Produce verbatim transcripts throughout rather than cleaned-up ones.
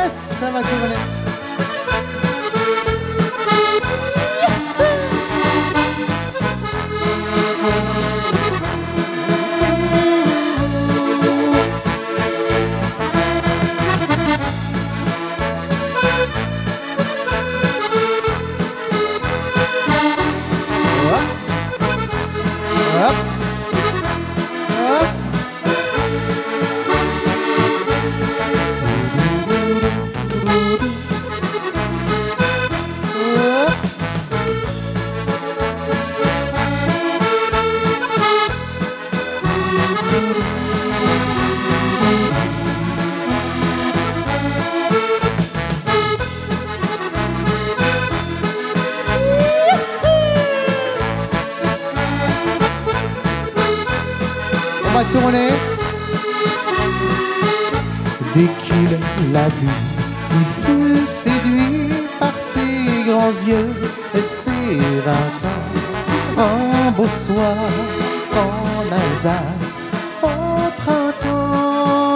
ça va tourner. Hop. Hop. On va tourner. Dès qu'il l'a vu, il fut séduit par ses grands yeux et ses vingt ans. Un beau soir en Alsace, au printemps,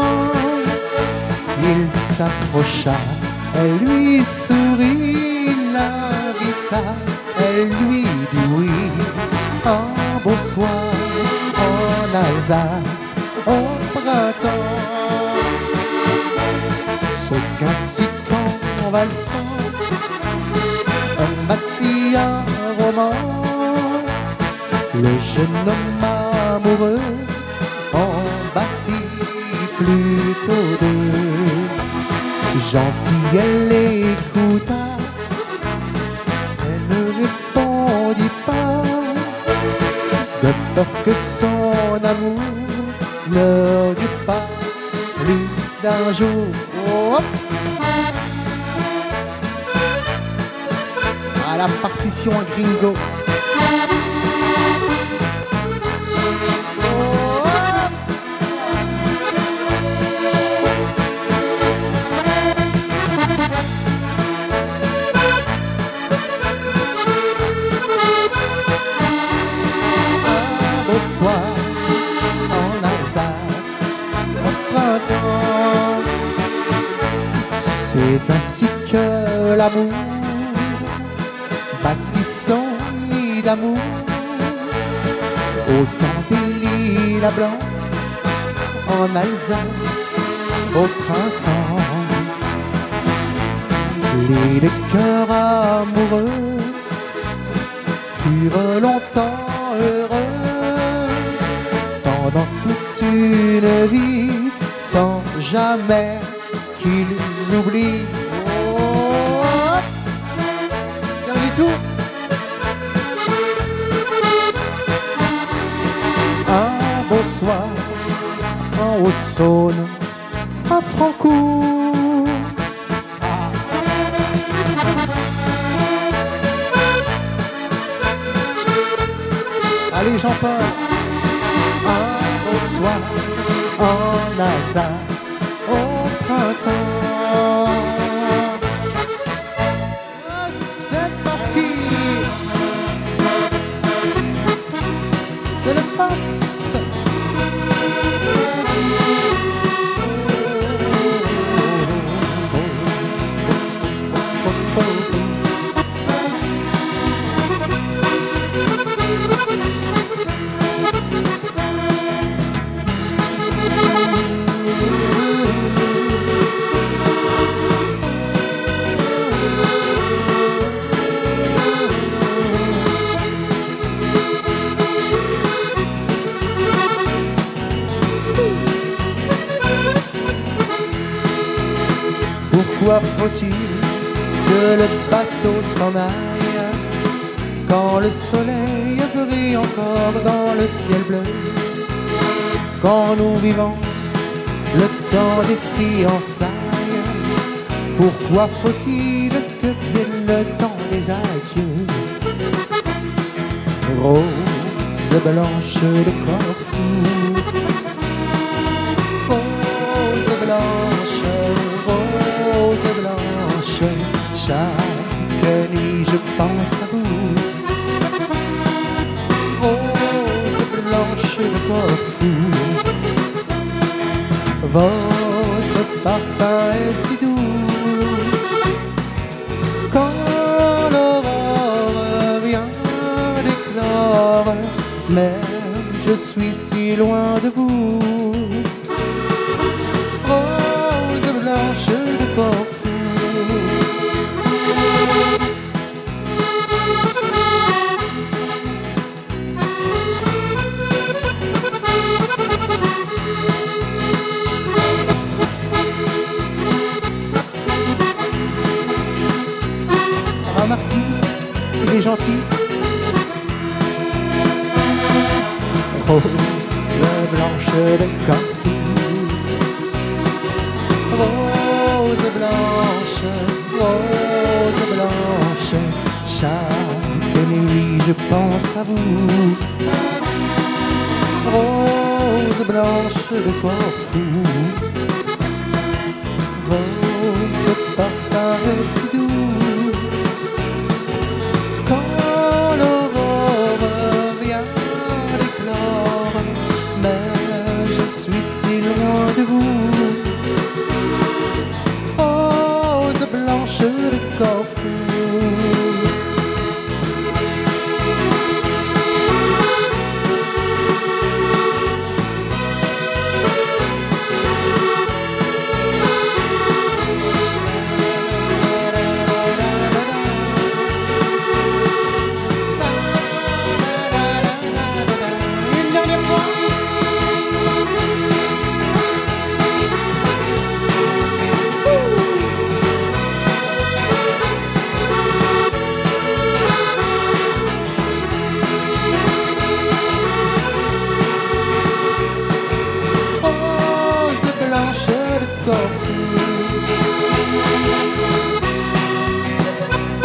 il s'approcha, elle lui sourit, l'invita, elle lui dit oui. Un beau soir en Alsace, au printemps, c'est qu'ainsi qu'en valsant, on bâtit un roman. Le jeune homme amoureux en bâtit plutôt deux. Gentille, elle écouta, elle ne répondit pas, de peur que son amour ne dure pas plus d'un jour. Oh, à la partition gringo. Au soir en Alsace, au printemps, c'est ainsi que l'amour bâtit son nid d'amour au temps des lilas blancs en Alsace, au printemps. Les deux cœurs amoureux furent longtemps heureux pendant toute une vie, sans jamais qu'ils oublient. Oh, regardez tout. Un beau soir en Haute-Saône, à Francourt. Allez Jean-Paul. Un beau soir en Alsace, au printemps. C'est parti. C'est le Fox. Pourquoi faut-il que le bateau s'en aille quand le soleil brille encore dans le ciel bleu? Quand nous vivons le temps des fiançailles, pourquoi faut-il que vienne le temps des adieux? Rose blanche de Corfou, rose blanche, rose blanche, chaque nuit je pense à vous. Rose blanche de Corfou, votre parfum est si doux. mais je suis si loin de vous. Rose blanche de Corfou. Ah Marty, il est gentil. Rose blanche de Corfou. Rose blanche, rose blanche, chaque nuit je pense à vous. Rose blanche de Corfou. Votre parfum est si doux. Quand l'aurore vient d'éclore, mais je suis si loin de vous. Rose blanche de Corfou.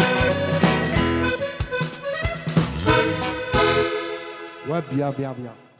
Ouais, bien, bien, bien.